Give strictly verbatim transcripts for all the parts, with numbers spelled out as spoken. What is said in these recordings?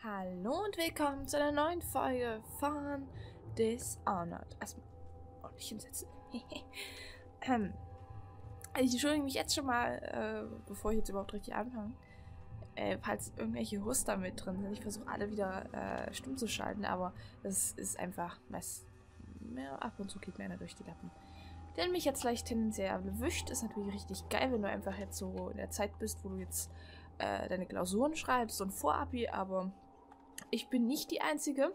Hallo und willkommen zu einer neuen Folge von Dishonored. Erstmal ordentlich hinsetzen. ähm, ich entschuldige mich jetzt schon mal, äh, bevor ich jetzt überhaupt richtig anfange, äh, falls irgendwelche Huster mit drin sind. Ich versuche alle wieder äh, stumm zu schalten, aber das ist einfach, was, ja, ab und zu geht mir einer durch die Lappen. Der mich jetzt leicht tendenziell erwischt, ist natürlich richtig geil, wenn du einfach jetzt so in der Zeit bist, wo du jetzt äh, deine Klausuren schreibst und Vorabi, aber ich bin nicht die Einzige.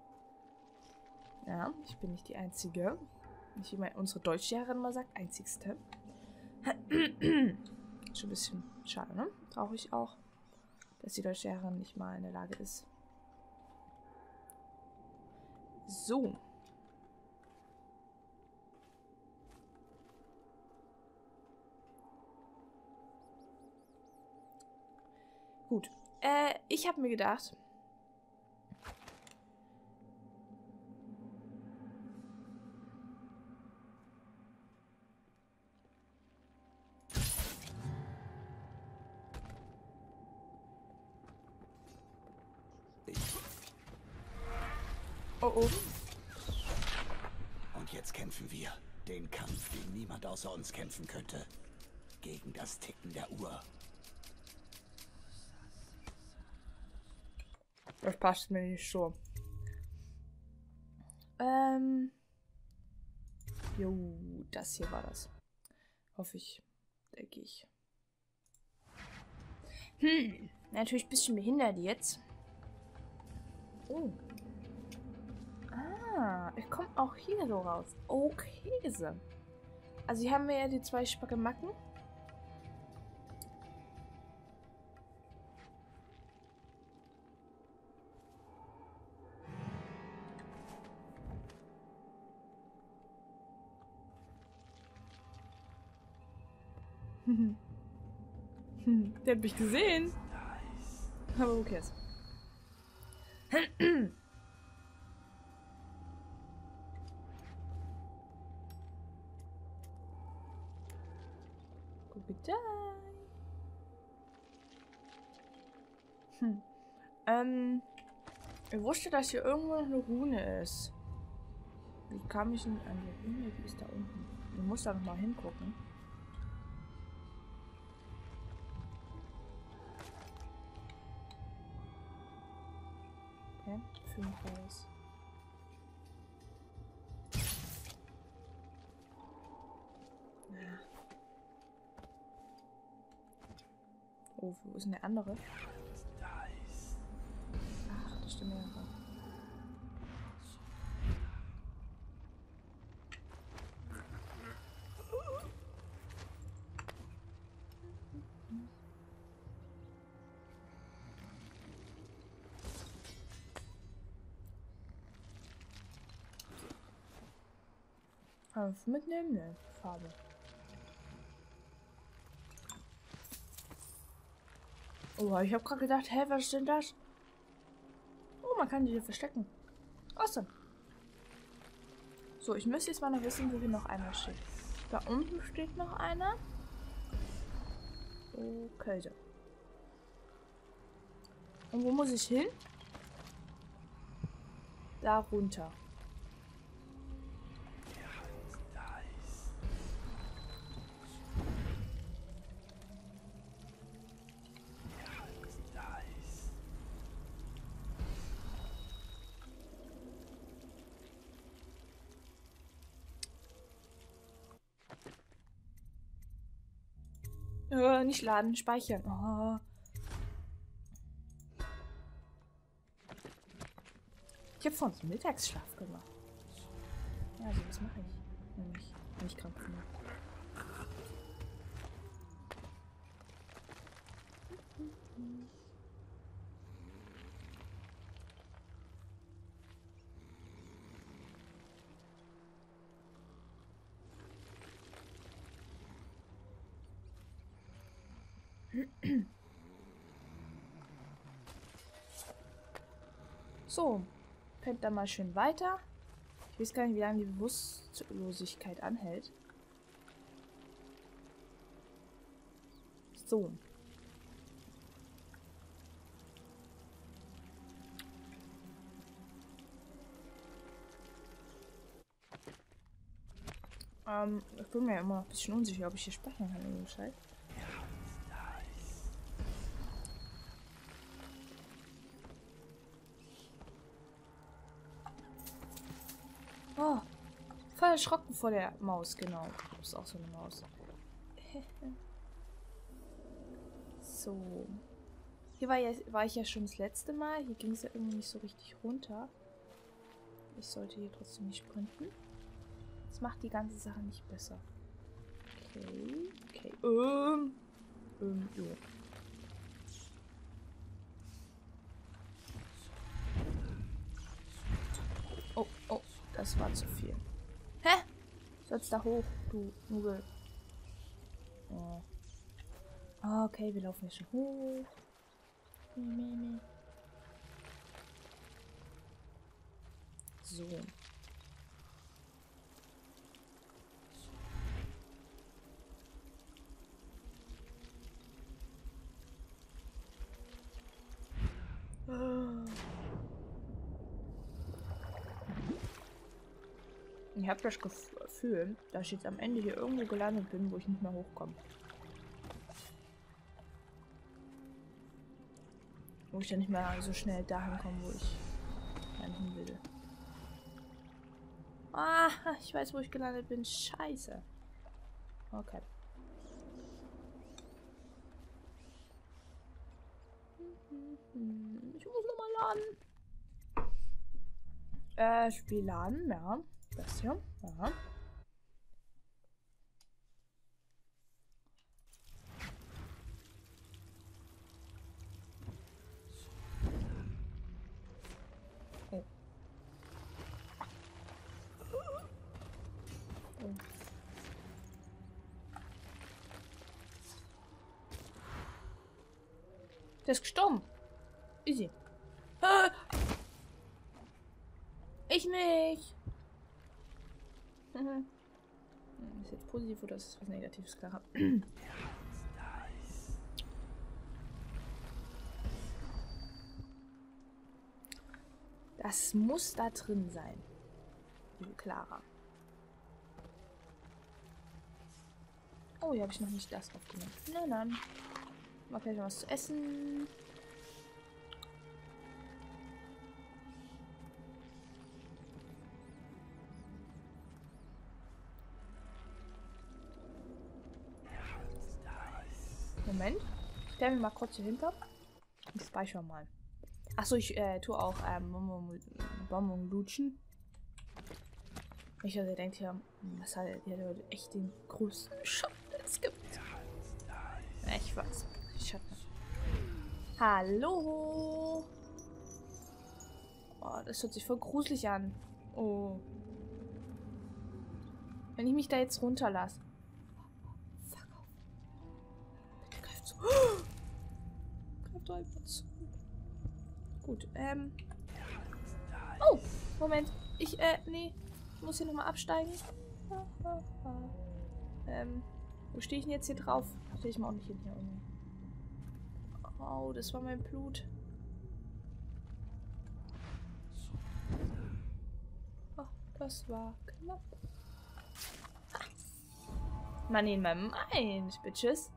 Ja, ich bin nicht die Einzige. Nicht wie meine, unsere Deutschlehrerin mal sagt, einzigste. Schon ein bisschen schade, ne? Traurig auch, dass die Deutschlehrerin nicht mal in der Lage ist. So. Gut. Äh, ich habe mir gedacht, oh oh. Und jetzt kämpfen wir. Den Kampf, den niemand außer uns kämpfen könnte. Gegen das Ticken der Uhr. Das passt mir nicht so. Ähm. Jo, das hier war das. Hoffe ich. Denke ich. Hm. Natürlich ein bisschen behindert jetzt. Oh. Ah, ich komme auch hier so raus. Okay. Also hier haben wir ja die zwei Spackemacken. Der hat mich gesehen. Aber okay. Bitte. Hm. Ähm. Ich wusste, dass hier irgendwo noch eine Rune ist. Wie kam ich denn an die Rune? Die ist da unten. Ich muss da nochmal hingucken. Okay, fünf raus. Ja. Oh, wo ist denn der andere? Ach, das stimmt ja. Kannst du mitnehmen? Ne, Farbe. Oh, ich habe gerade gedacht, hä, was ist denn das? Oh, man kann die hier verstecken. Awesome. So, ich müsste jetzt mal noch wissen, wo hier noch einer steht. Da unten steht noch einer. Okay, so. Und wo muss ich hin? Da runter. Äh, nicht laden, speichern. Oh. Ich habe vorhin Mittagsschlaf gemacht. Ja, so was mache ich. Nämlich, wenn ich krank bin. So, pennt da mal schön weiter. Ich weiß gar nicht, wie lange die Bewusstlosigkeit anhält. So. Ähm, ich bin mir immer noch ein bisschen unsicher, ob ich hier speichern kann in dem Scheiß. Oh, voll erschrocken vor der Maus, genau. Das ist auch so eine Maus. So. Hier war, ja, war ich ja schon das letzte Mal. Hier ging es ja irgendwie nicht so richtig runter. Ich sollte hier trotzdem nicht sprinten. Das macht die ganze Sache nicht besser. Okay, okay. Ähm, ähm, jo. Oh, oh, das war zu viel. Hä? Sollst da hoch, du Nubel. Oh. Okay, wir laufen jetzt schon hoch. So. Ich habe das Gefühl, dass ich jetzt am Ende hier irgendwo gelandet bin, wo ich nicht mehr hochkomme. Wo ich dann nicht mehr so schnell dahin komme, wo ich hin will. Ah, ich weiß, wo ich gelandet bin. Scheiße. Okay. Ich muss nochmal laden. Äh, Spiel laden, ja. Das hier, ja. Oh. Oh. Der ist gestorben. Easy. Ah! Ich nicht. Mhm. Ist jetzt positiv oder ist das was Negatives, klar? Das muss da drin sein. Liebe Clara. Oh, hier habe ich noch nicht das aufgenommen. Na dann. Mal gleich noch was zu essen. Moment. Ich stelle mich mal kurz hier hinter. Und speichere mal. Achso, ich äh, tue auch ähm, Bonbon lutschen. Ich also denkt ja, was hat der Leute echt den größten Schatten, den es gibt. Ich weiß. Schatten. Hallo. Oh, das hört sich voll gruselig an. Oh. Wenn ich mich da jetzt runterlasse. Fuck auf. Bitte greif zu. Greif doch einfach zu. Gut, ähm. Oh, Moment. Ich, äh, nee. Ich muss hier nochmal absteigen. ähm, wo stehe ich denn jetzt hier drauf? Stehe ich mal auch nicht hin hier irgendwie. Oh, das war mein Blut. Oh, das war knapp. Ah. Money in my mind, bitches.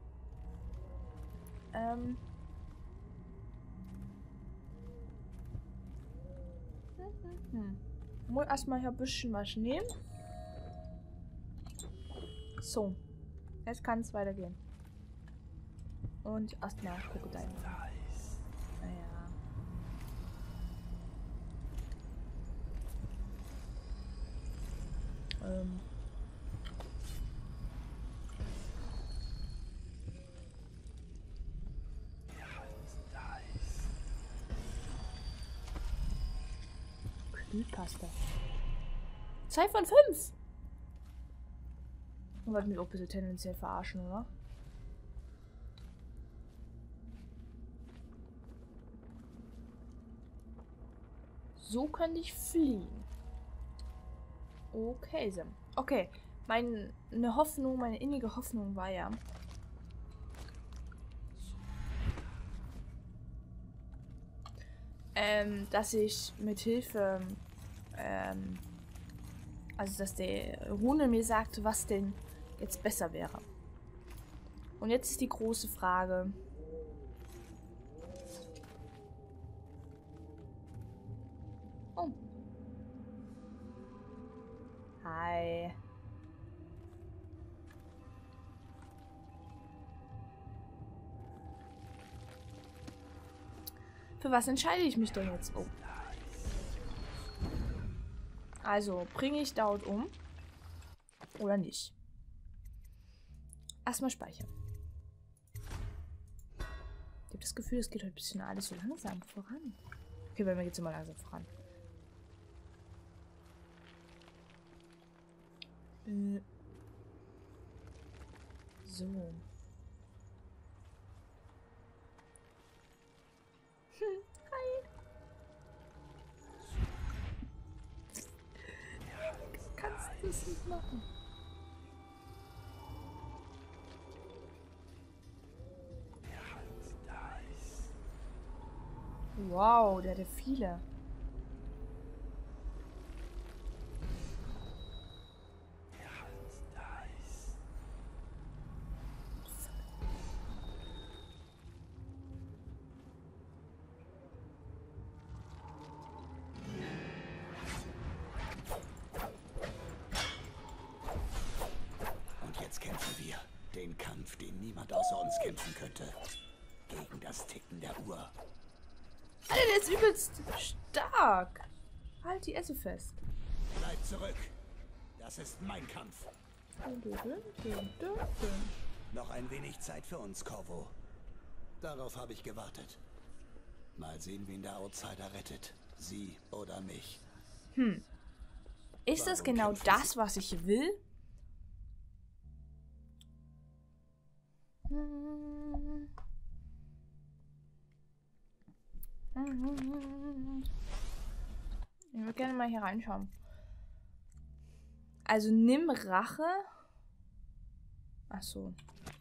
Ähm. Hm. Ich muss erstmal hier ein bisschen was nehmen. So. Jetzt kann es weitergehen. Und erstmal Krokodil. Naja. Ähm. Kühlpasta. Zwei von fünf. Und wollte mich auch ein bisschen tendenziell verarschen, oder? So könnte ich fliehen. Okay, Sam. Okay. Meine Hoffnung, meine innige Hoffnung war ja, ähm, dass ich mit Hilfe ähm, Also, dass der Rune mir sagte, was denn jetzt besser wäre. Und jetzt ist die große Frage. Oh. Hi. Für was entscheide ich mich denn jetzt? Oh. Also, bringe ich Daud um? Oder nicht? Erstmal speichern. Ich habe das Gefühl, es geht heute ein bisschen alles so langsam voran. Okay, bei mir geht es immer langsam voran. Äh. So. Hm, hi. Du kannst das nicht machen. Wow, der hat ja viele. Und jetzt kämpfen wir den Kampf, den niemand außer uns kämpfen könnte. Gegen das Ticken der Uhr. Alter, der ist übelst stark. Halt die Esse fest. Bleib zurück. Das ist mein Kampf. Noch ein wenig Zeit für uns, Corvo. Darauf habe ich gewartet. Mal sehen, wen der Outsider rettet. Sie oder mich. Hm. Ist das Warum genau kämpfen das, Sie? was ich will? Hm. Ich würde gerne mal hier reinschauen. Also nimm Rache. Ach so.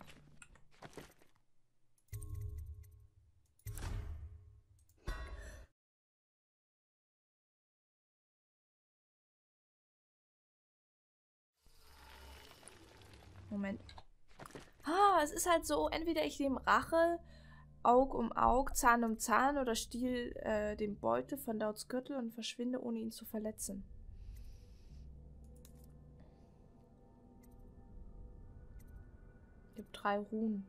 Moment. Ah, es ist halt so, entweder ich nehme Rache, Aug um Aug, Zahn um Zahn oder stiehl äh, den Beutel von Dauds Gürtel und verschwinde, ohne ihn zu verletzen. Ich habe drei Runen.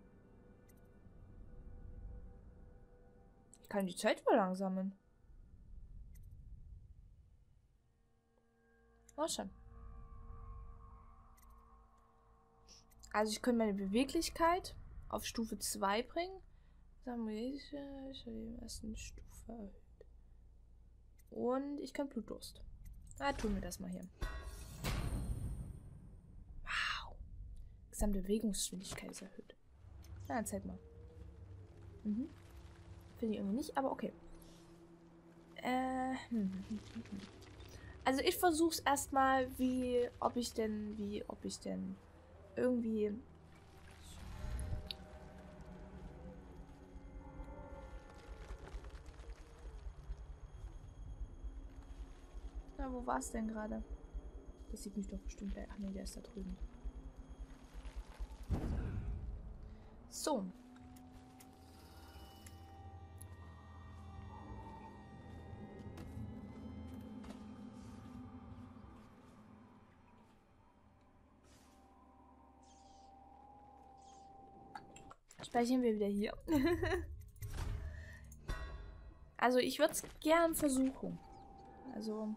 Ich kann die Zeit verlangsamen. Oh, schon. Also ich könnte meine Beweglichkeit auf Stufe zwei bringen. Sagen wir, ich habe die ersten Stufe erhöht. Und ich kann Blutdurst. Na, tun wir das mal hier. Wow. Gesamte Bewegungsgeschwindigkeit ist erhöht. Na, dann zeig mal. Mhm. Finde ich irgendwie nicht, aber okay. Äh, hm, hm, hm, hm. Also ich versuche es erstmal, wie, ob ich denn, wie, ob ich denn irgendwie Na, wo war es denn gerade? Das sieht mich doch bestimmt gleich. Ach nee, der ist da drüben. So. Speichern wir wieder hier. Also ich würde es gern versuchen. Also.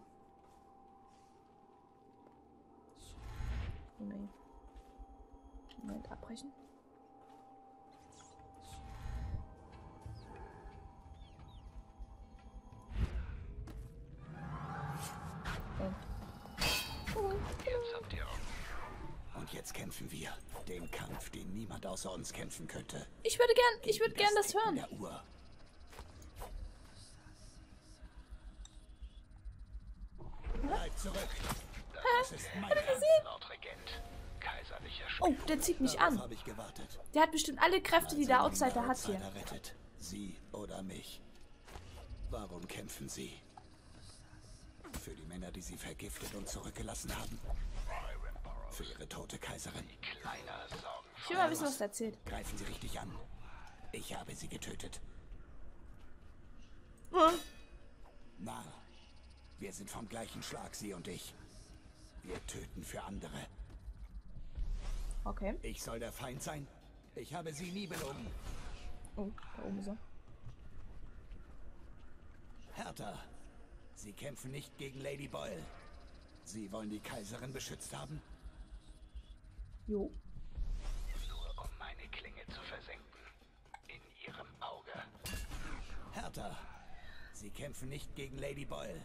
Nee. Moment, abbrechen. Jetzt habt ihr auch. Und jetzt kämpfen wir den Kampf, den niemand außer uns kämpfen könnte. Ich würde gern, ich würde gern das Ticken hören. der Uhr. Bleib zurück. Das ist mein Kampf, Lord Regent. Kaiserlicher Oh, der zieht mich an. habe ich gewartet. Der hat bestimmt alle Kräfte, die der Mal sehen, wen Outsider hat hier. Outsider rettet. Sie oder mich. Warum kämpfen Sie? Für die Männer, die sie vergiftet und zurückgelassen haben. Für ihre tote Kaiserin. Ich will mal wissen, was er erzählt. Greifen Sie richtig an. Ich habe sie getötet. Hm. Na, wir sind vom gleichen Schlag, Sie und ich. Wir töten für andere. Okay. Ich soll der Feind sein? Ich habe sie nie belogen. Oh, da oben ist er. Hertha, Sie kämpfen nicht gegen Lady Boyle. Sie wollen die Kaiserin beschützt haben? Jo. Nur um meine Klinge zu versenken. In Ihrem Auge. Hertha, Sie kämpfen nicht gegen Lady Boyle.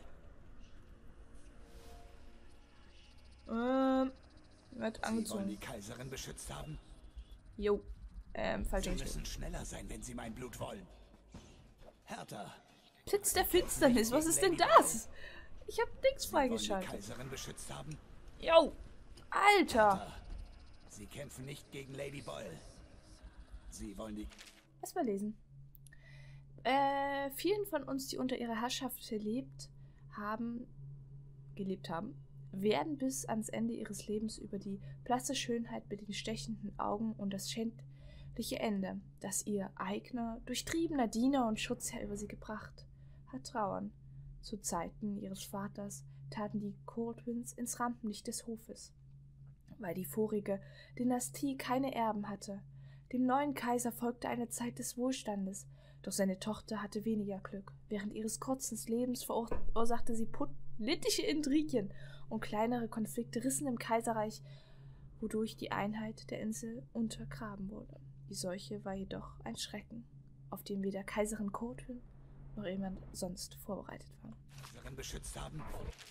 Ähm, wird Sie wollen angezogen. die Kaiserin beschützt haben? Jo. Ähm, falsch Sie Richtung. müssen schneller sein, wenn Sie mein Blut wollen. Hertha, Blitz der Finsternis, was ist denn das? Ich hab nichts Sie wollen die freigeschaltet. Kaiserin beschützt haben? Jo. Alter. Hertha, Sie kämpfen nicht gegen Lady Boyle. Sie wollen die... Erstmal lesen. Äh, vielen von uns, die unter ihrer Herrschaft gelebt haben, gelebt haben, werden bis ans Ende ihres Lebens über die blasse Schönheit mit den stechenden Augen und das schändliche Ende, das ihr eigener, durchtriebener Diener und Schutzherr über sie gebracht hat, trauern. Zu Zeiten ihres Vaters taten die Coldwins ins Rampenlicht des Hofes, weil die vorige Dynastie keine Erben hatte. Dem neuen Kaiser folgte eine Zeit des Wohlstandes, doch seine Tochter hatte weniger Glück. Während ihres kurzen Lebens verursachte sie politische Intrigien und kleinere Konflikte rissen im Kaiserreich, wodurch die Einheit der Insel untergraben wurde. Die Seuche war jedoch ein Schrecken, auf den weder Kaiserin Coldwin noch jemand sonst vorbereitet war. Kaiserin beschützt haben?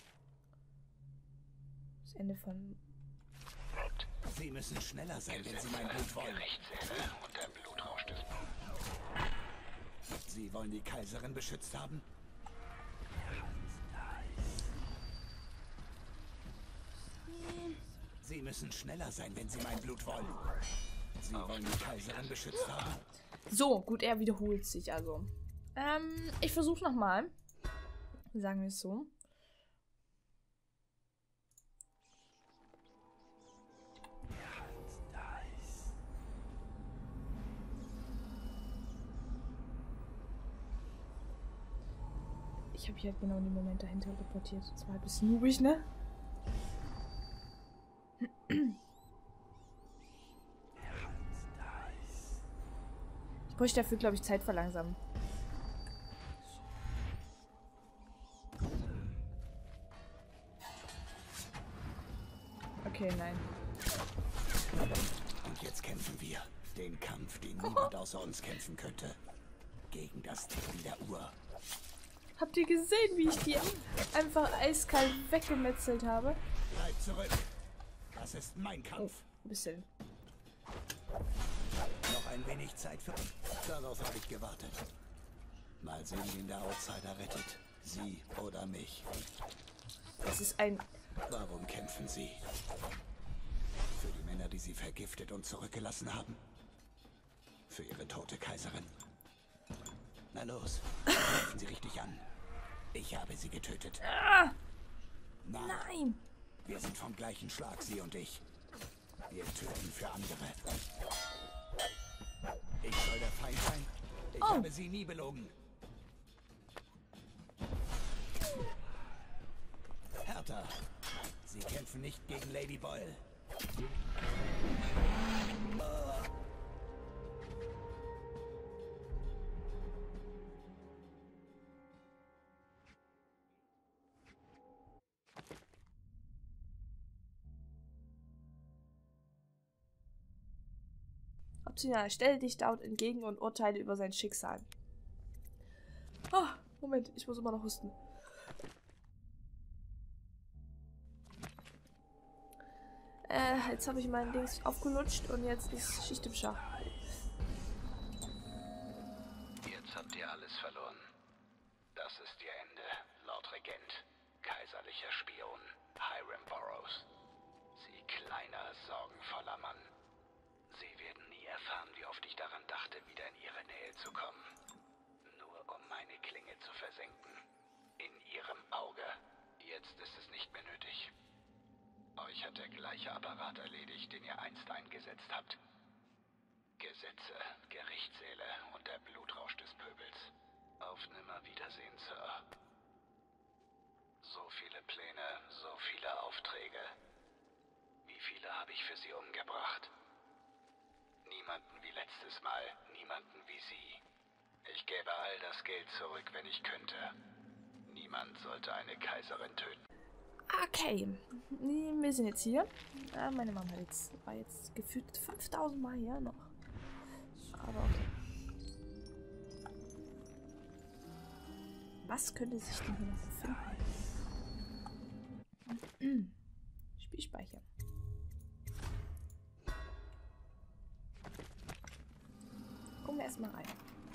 Das Ende von... Sie müssen schneller sein, wenn Sie mein Blut wollen. Sie wollen die Kaiserin beschützt haben? Sie müssen schneller sein, wenn Sie mein Blut wollen. Sie wollen die Kaiserin beschützt haben? So, gut, er wiederholt sich also. Ähm, ich versuche nochmal. Sagen wir es so. Ich habe hier halt genau den Moment dahinter reportiert. Das war ein bisschen noobig, ne? Ich bräuchte dafür, glaube ich, Zeit verlangsamen. Okay, nein. Und jetzt kämpfen wir. Den Kampf, den niemand außer uns kämpfen könnte. Gegen das Ticken der Uhr. Habt ihr gesehen, wie ich die einfach eiskalt weggemetzelt habe? Bleib zurück. Das ist mein Kampf. Oh, ein bisschen. Noch ein wenig Zeit für uns. Darauf habe ich gewartet. Mal sehen, wen der Outsider rettet. Sie oder mich. Das ist ein... Warum kämpfen Sie? Für die Männer, die Sie vergiftet und zurückgelassen haben? Für Ihre tote Kaiserin? Na los, greifen Sie richtig an. Ich habe sie getötet. Ah, Na, nein! wir sind vom gleichen Schlag, Sie und ich. Wir töten für andere. Ich soll der Feind sein? Ich Oh. habe Sie nie belogen. Hertha, Sie kämpfen nicht gegen Lady Boyle. Optional, stelle dich Daud entgegen und urteile über sein Schicksal. Ah, Moment, ich muss immer noch husten. Äh, jetzt habe ich mein Dings aufgelutscht und jetzt ist Schicht im Schach. Jetzt habt ihr alles verloren. Das ist ihr Ende, Lord Regent, kaiserlicher Spion, Hiram Burroughs. Sie kleiner, sorgenvoller Mann. Sie werden nie erfahren, wie oft ich daran dachte, wieder in ihre Nähe zu kommen. Nur um meine Klinge zu versenken. In ihrem Auge. Jetzt Jetzt ist es nicht mehr nötig. Euch hat der gleiche Apparat erledigt, den ihr einst eingesetzt habt. Gesetze, Gerichtssäle und der Blutrausch des Pöbels. Auf Nimmerwiedersehen, Sir. So viele Pläne, so viele Aufträge. Wie viele habe ich für Sie umgebracht? Niemanden wie letztes Mal, niemanden wie Sie. Ich gäbe all das Geld zurück, wenn ich könnte. Niemand sollte eine Kaiserin töten. Okay, wir sind jetzt hier. Äh, meine Mama jetzt, war jetzt gefühlt fünftausend Mal hier noch. Aber okay. Was könnte sich denn hier noch befinden? Spielspeicher. Gucken wir erstmal rein.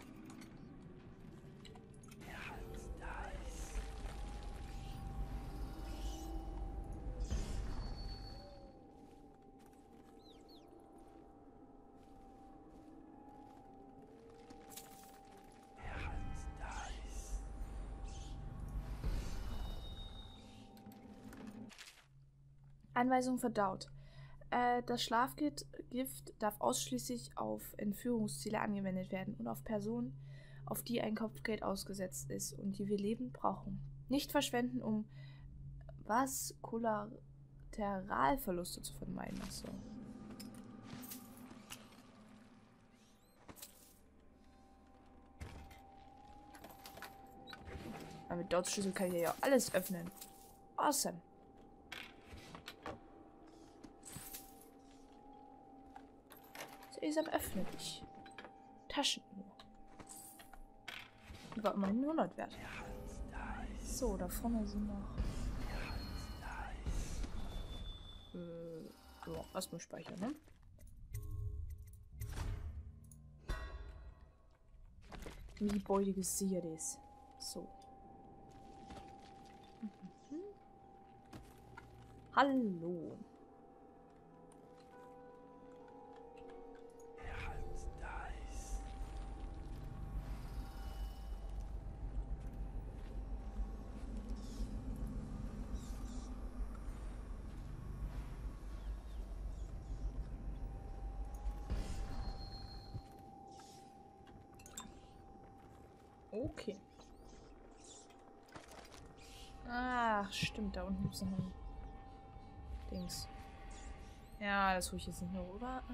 Anweisung verdaut. Äh, das Schlafgift darf ausschließlich auf Entführungsziele angewendet werden und auf Personen, auf die ein Kopfgeld ausgesetzt ist und die wir lebend brauchen. Nicht verschwenden, um was? Kollateralverluste zu vermeiden. Achso. Mit Dot-Schlüssel kann ich ja alles öffnen. Awesome. Sesam, öffne dich. Taschenuhr. Die war immerhin hundert wert. So, da vorne sind noch... Äh, ja, erstmal speichern, ne? Wie die Beute gesichert ist. So. Mhm. Hallo. Okay. Ach, stimmt, da unten gibt es noch ein Dings. Ja, das hole ich jetzt nicht mehr rüber.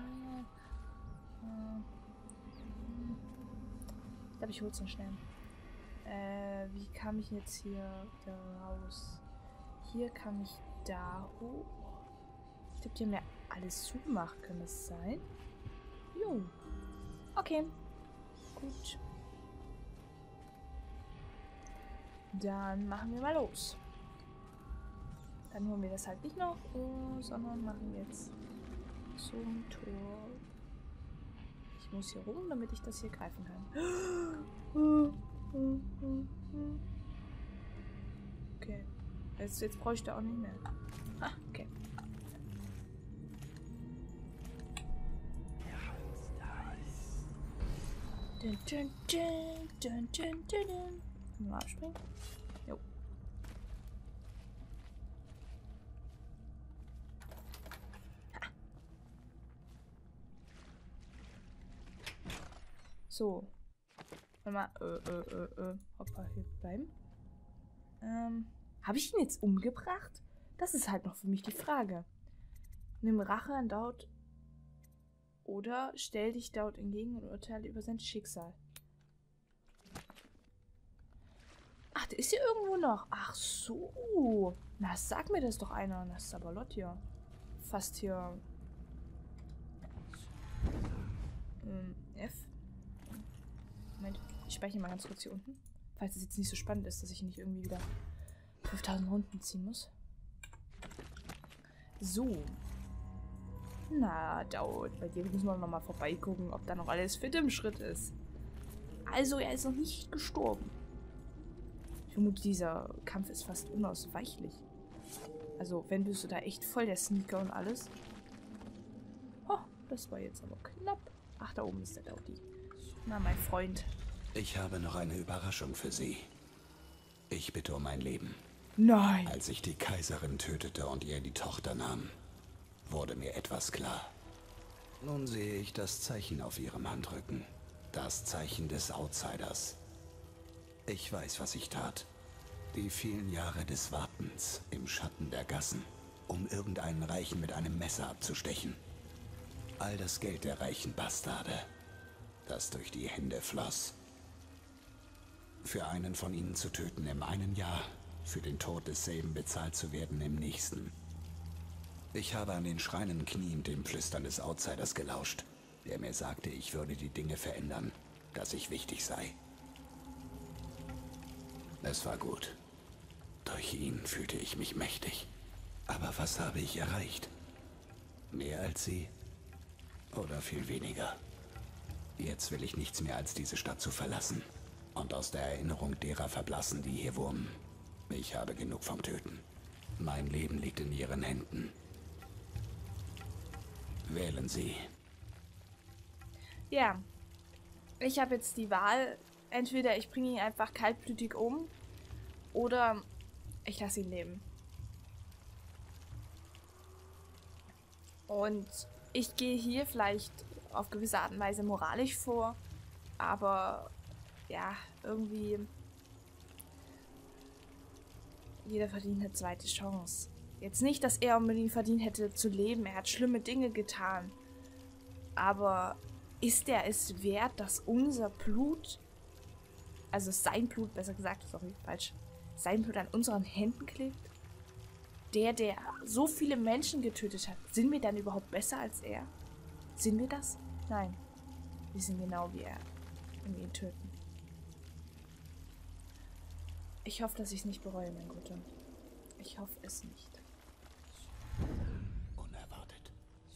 Ich glaube, ich hole es noch schnell. Äh, wie kam ich jetzt hier da raus? Hier kam ich da hoch. Ich glaube, die haben ja alles zugemacht, kann das sein? Jo. Okay. Gut. Dann machen wir mal los. Dann holen wir das halt nicht noch, oh, sondern machen jetzt zum Tor. Ich muss hier rum, damit ich das hier greifen kann. Okay. Jetzt, jetzt brauche ich da auch nicht mehr. Ah, okay. Dun, dun, dun, dun, dun, dun, dun. Nur abspringen. Jo. Ha. So. Warte mal. Äh, äh, äh, äh. Hoppa, hier bleiben. Ähm. Habe ich ihn jetzt umgebracht? Das ist halt noch für mich die Frage. Nimm Rache an Daud. Oder stell dich Daud entgegen und urteile über sein Schicksal. Ach, der ist hier irgendwo noch. Ach so. Na, sag mir das doch einer. Das ist aber Lot hier. Fast hier. Ähm, F. Moment, ich speichere mal ganz kurz hier unten. Falls es jetzt nicht so spannend ist, dass ich nicht irgendwie wieder fünftausend Runden ziehen muss. So. Na, Daud, bei dir müssen wir noch mal vorbeigucken, ob da noch alles fit im Schritt ist. Also, er ist noch nicht gestorben. Ich vermute, dieser Kampf ist fast unausweichlich. Also, wenn bist du da echt voll der Sneaker und alles. Oh, das war jetzt aber knapp. Ach, da oben ist der Daudi. Na, mein Freund. Ich habe noch eine Überraschung für Sie. Ich bitte um mein Leben. Nein. Als ich die Kaiserin tötete und ihr die Tochter nahm, wurde mir etwas klar. Nun sehe ich das Zeichen auf ihrem Handrücken. Das Zeichen des Outsiders. Ich weiß, was ich tat. Die vielen Jahre des Wartens im Schatten der Gassen, um irgendeinen Reichen mit einem Messer abzustechen. All das Geld der reichen Bastarde, das durch die Hände floss. Für einen von ihnen zu töten im einen Jahr, für den Tod desselben bezahlt zu werden im nächsten. Ich habe an den Schreinen kniend dem Flüstern des Outsiders gelauscht, der mir sagte, ich würde die Dinge verändern, dass ich wichtig sei. Es war gut. Durch ihn fühlte ich mich mächtig. Aber was habe ich erreicht? Mehr als sie? Oder viel weniger? Jetzt will ich nichts mehr, als diese Stadt zu verlassen und aus der Erinnerung derer verblassen, die hier wohnen. Ich habe genug vom Töten. Mein Leben liegt in ihren Händen. Wählen Sie. Ja, ich habe jetzt die Wahl. Entweder ich bringe ihn einfach kaltblütig um oder ich lasse ihn leben. Und ich gehe hier vielleicht auf gewisse Art und Weise moralisch vor, aber ja, irgendwie jeder verdient eine zweite Chance. Jetzt nicht, dass er unbedingt verdient hätte zu leben, er hat schlimme Dinge getan, aber ist er es wert, dass unser Blut, also sein Blut, besser gesagt, sorry, falsch, sein Blut an unseren Händen klebt? Der, der so viele Menschen getötet hat, sind wir dann überhaupt besser als er? Sind wir das? Nein. Wir sind genau wie er, wenn wir ihn töten. Ich hoffe, dass ich es nicht bereue, mein Guter. Ich hoffe es nicht. Unerwartet.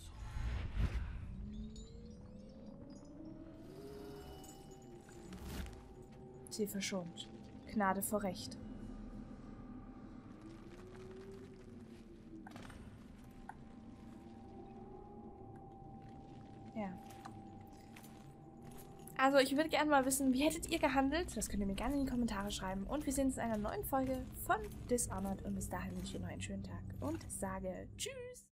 Sie verschont. Gnade vor Recht. Ja. Also ich würde gerne mal wissen, wie hättet ihr gehandelt? Das könnt ihr mir gerne in die Kommentare schreiben. Und wir sehen uns in einer neuen Folge von Dishonored. Und bis dahin wünsche ich euch noch einen schönen Tag und sage Tschüss!